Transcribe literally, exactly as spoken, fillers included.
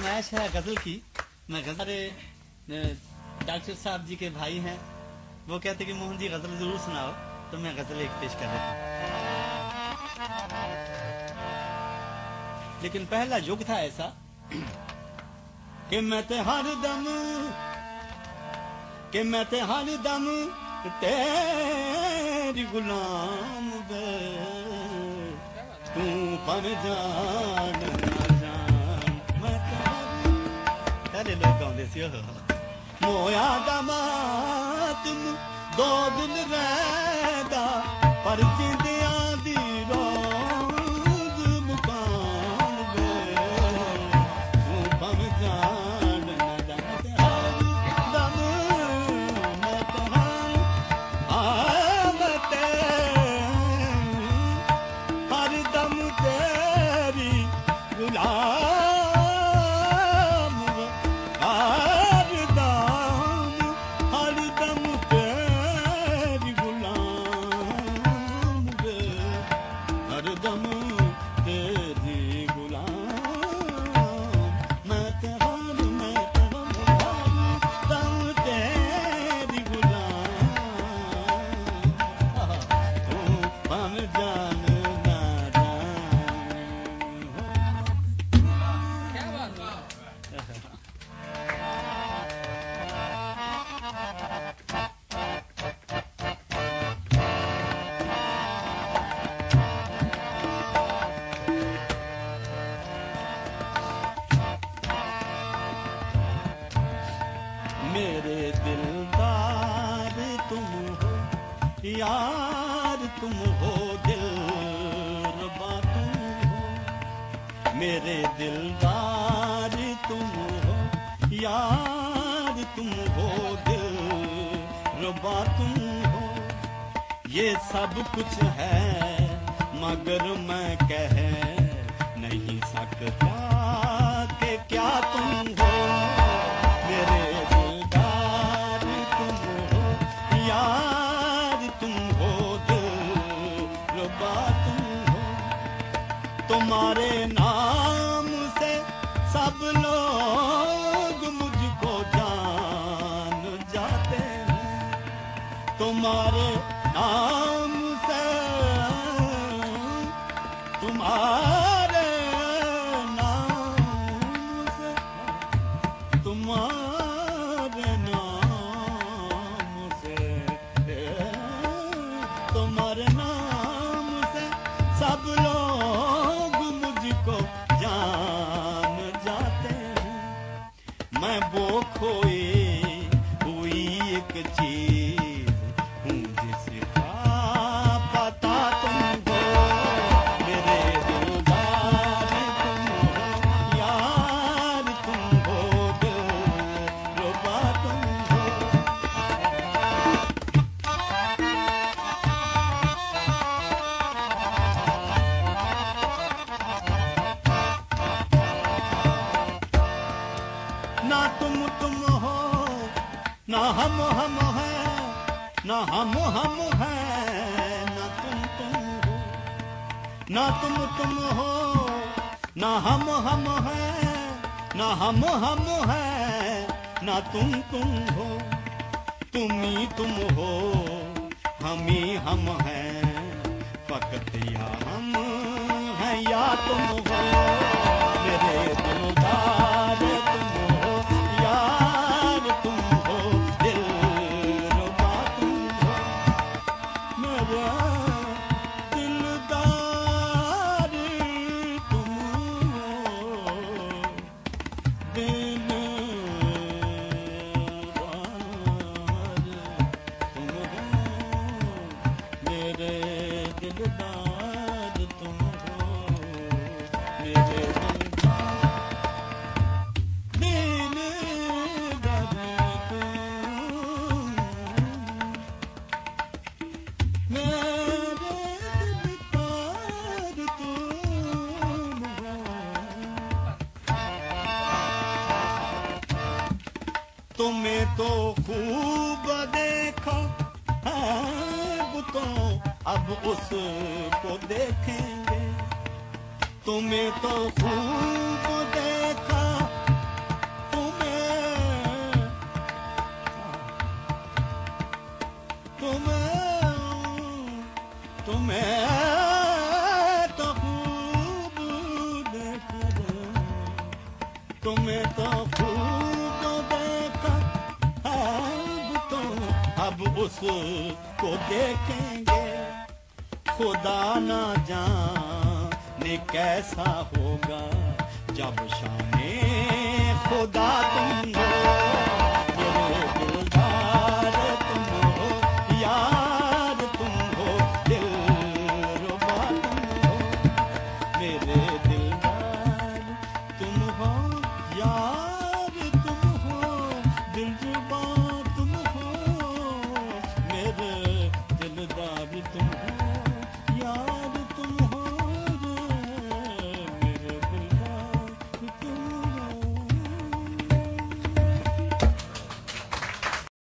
फरमाइश है गजल की। मैं गजल डॉक्टर साहब जी के भाई हैं, वो कहते कि मोहन जी गजल जरूर सुनाओ, तो मैं गजल एक पेश कर देता हूँ। लेकिन पहला युग था ऐसा कि मैं ते हर दम कि मैं ते हर दम तेरी गुलाम बे, तू पर जान ना जान। मैं पहले लोग गाँव सी मोया दमा तुम दो दिन रहदा पर जिंदिया दी रोज मुकान बे, तू पर जान ना जान। हर दम मैं तहार आमते हर दम तेरी गुलाम, हर दम हर दम तेरी गुलाम वे, हर दम तेरी गुलाम। मैं तेहर मैं तेहर दम तेरी गुलाम, तू हम जान ना जान। क्या बात है। मेरे दिलदार तुम हो यार, तुम हो दिलरुबा तुम हो। मेरे दिलदार तुम हो यार, तुम हो दिलरुबा तुम हो। ये सब कुछ है मगर मैं कह नहीं सकता कि क्या तुम हो। मेरे दिलदार तुम हो यार, तुम हो दिलरुबा तुम हो। तुम्हारे नाम से सब लोग मुझको जान जाते हैं। तुम्हारे नाम से तुम्हारे नाम से तुम्हारे नाम से तुम्हारे नाम से सब लोग मुझको जान जाते हैं। मैं वो खोई हुई एक चीज हूँ जिसका पता तुम हो। मेरे दिलदार तुम हो यार, तुम हो दिलरुबा तुम हो। ना तुम तुम हो ना हम हम है, ना हम हम है ना तुम तुम हो। ना तुम तुम हो ना हम हम है, ना हम हम है ना तुम तुम हो। तुम ही तुम हो हम ही हम हैं, फकत या हम हैं या तुम हो। मेरे दिलदार तुम हो यार, तुम हो दिलरुबा तुम हो। मेरे दिलदार तुम हो दिलदार तुम हो। मेरे दिलदार तुम हो, मेरे तुम्हें तो खूब देखा है तो अब उसको देखेंगे। तुम्हें तो खूब देखा तुम्हें तो खूब देखा अब तो अब उसको देखेंगे। खुदा ना जाने कैसा होगा जब शाने खुदा